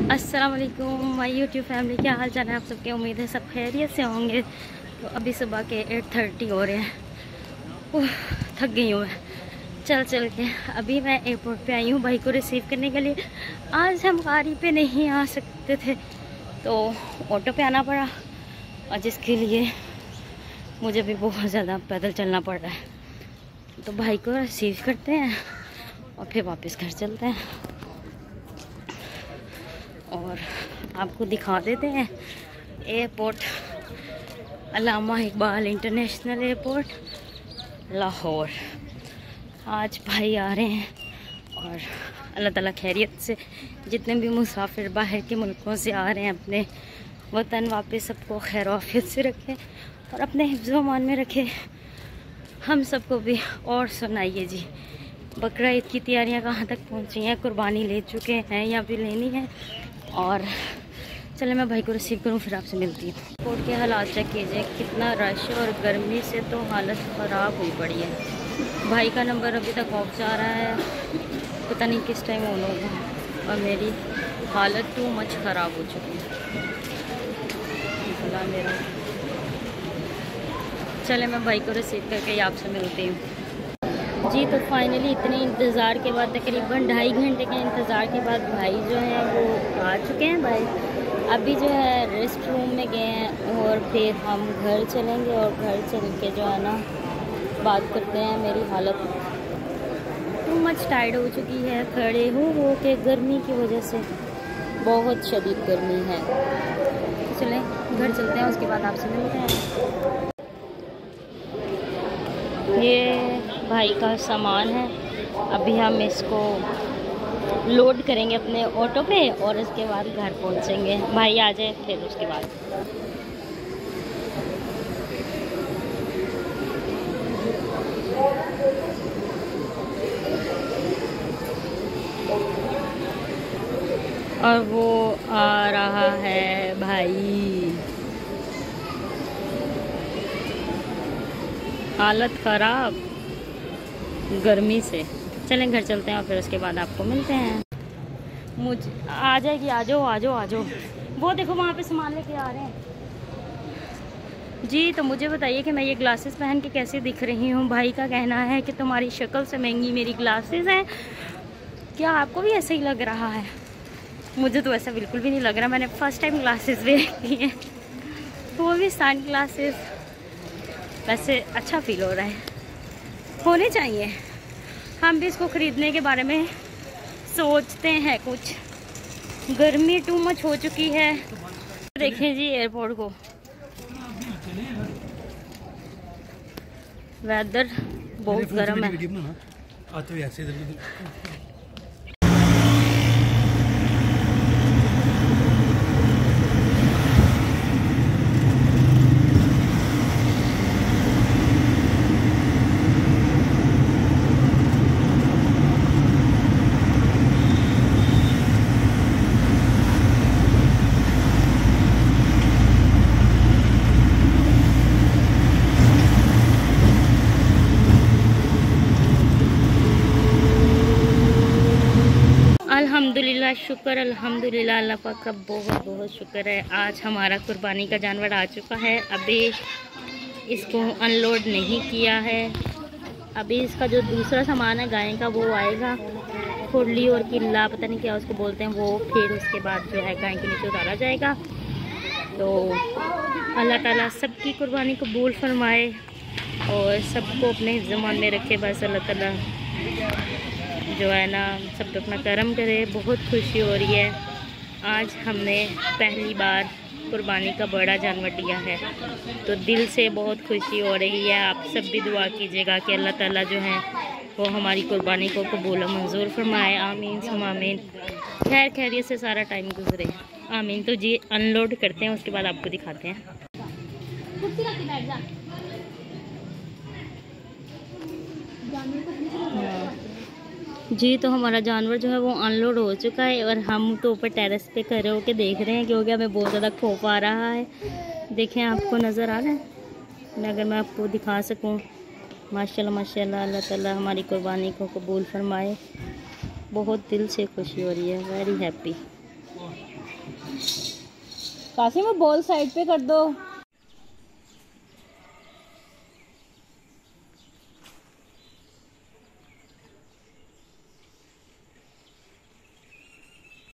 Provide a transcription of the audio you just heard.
अस्सलाम वालेकुम my YouTube family, क्या हाल चाल है आप सबके। उम्मीद है सब खैरियत से होंगे। तो अभी सुबह के 8:30 हो रहे हैं। थक गई हूँ मैं चल के। अभी मैं एयरपोर्ट पे आई हूँ भाई को रिसीव करने के लिए। आज हम गाड़ी पे नहीं आ सकते थे तो ऑटो पे आना पड़ा, और जिसके लिए मुझे भी बहुत ज़्यादा पैदल चलना पड़ रहा है। तो भाई को रिसीव करते हैं और फिर वापस घर चलते हैं और आपको दिखा देते हैं airport, Allama Iqbal international airport Lahore. आज भाई आ रहे हैं और अल्लाह ताला खैरियत से जितने भी मुसाफिर बाहर के मुल्कों से आ रहे हैं अपने वतन वापस सबको खैर आफियत से रखे और अपने हिफ्ज़ व अमान में रखे। हम सबको भी। और सुनाइए जी, बकरा ईद की तैयारियां कहाँ तक पहुँची हैं? कुर्बानी ले चुके हैं या फिर लेनी है? और चले मैं भाई को रिसीव करूँ फिर आपसे मिलती हूँ। एयरपोर्ट के हालात चेक कीजिए, कितना रश है और गर्मी से तो हालत ख़राब हुई पड़ी है। भाई का नंबर अभी तक ऑफ जा रहा है, पता नहीं किस टाइम ऑन होगा, और मेरी हालत टू मच ख़राब हो चुकी है। मेरा चले मैं भाई को रिसीव करके आपसे मिलती हूँ जी। तो फाइनली इतने इंतज़ार के बाद, तकरीबन 2.5 घंटे के इंतज़ार के बाद भाई जो है वो आ चुके हैं। भाई अभी जो है रेस्ट रूम में गए हैं और फिर हम घर चलेंगे और घर चल के जो है ना बात करते हैं। मेरी हालत टू मच टायर्ड हो चुकी है, खड़े हो के गर्मी की वजह से, बहुत शदीद गर्मी है। तो चलें घर चलते हैं, उसके बाद आपसे मिलते हैं। ये भाई का सामान है, अभी हम इसको लोड करेंगे अपने ऑटो पे और इसके बाद घर पहुंचेंगे। भाई आ जाए फिर उसके बाद। और वो आ रहा है भाई, हालत ख़राब गर्मी से। चलें घर चलते हैं और फिर उसके बाद आपको मिलते हैं। मुझे आ जाएगी, आ जाओ आ जाओ आ जाओ। वो देखो वहाँ पे सामान लेके आ रहे हैं जी। तो मुझे बताइए कि मैं ये ग्लासेस पहन के कैसे दिख रही हूँ। भाई का कहना है कि तुम्हारी शक्ल से महंगी मेरी ग्लासेस हैं। क्या आपको भी ऐसे ही लग रहा है? मुझे तो ऐसा बिल्कुल भी नहीं लग रहा। मैंने फ़र्स्ट टाइम ग्लासेस देखी हैं, वो भी सन ग्लासेस। वैसे अच्छा फील हो रहा है, होने चाहिए। हम भी इसको ख़रीदने के बारे में सोचते हैं कुछ। गर्मी टू मच हो चुकी है। देखें जी एयरपोर्ट को, वेदर बहुत गर्म है। अल्हम्दुलिल्लाह, शुक्र अल्हम्दुलिल्लाह, अल्लाह पाक का बहुत बहुत शुक्र है। आज हमारा कुर्बानी का जानवर आ चुका है। अभी इसको अनलोड नहीं किया है। अभी इसका जो दूसरा सामान है गाय का वो आएगा, खुरली और किल्ला पता नहीं क्या उसको बोलते हैं वो। फिर उसके बाद जो है गाय के नीचे उतारा जाएगा। तो अल्लाह ताला सबकी कुर्बानी कबूल फरमाए और सबको अपने ज़मान में रखे। बस अल्लाह ताला जो है ना सब पे अपना करम करे। बहुत खुशी हो रही है, आज हमने पहली बार कुर्बानी का बड़ा जानवर लिया है, तो दिल से बहुत खुशी हो रही है। आप सब भी दुआ कीजिएगा कि अल्लाह ताला जो है वो हमारी कुर्बानी को कबूल मंजूर फरमाए। आमीन सुम आमीन। खैर खैरियत से सारा टाइम गुजरे, आमीन। तो जी अनलोड करते हैं, उसके बाद आपको दिखाते हैं। जी तो हमारा जानवर जो है वो अनलोड हो चुका है और हम तो ऊपर टेरेस पे खड़े होकर देख रहे हैं क्योंकि हमें बहुत ज़्यादा खौफ आ रहा है। देखें आपको नज़र आ रहा है, अगर मैं आपको दिखा सकूं। माशाल्लाह माशाल्लाह, अल्लाह ताला हमारी कुर्बानी को कबूल फरमाए। बहुत दिल से खुशी हो रही है, वेरी हैप्पी। कासिम वो बॉल साइड पे कर दो।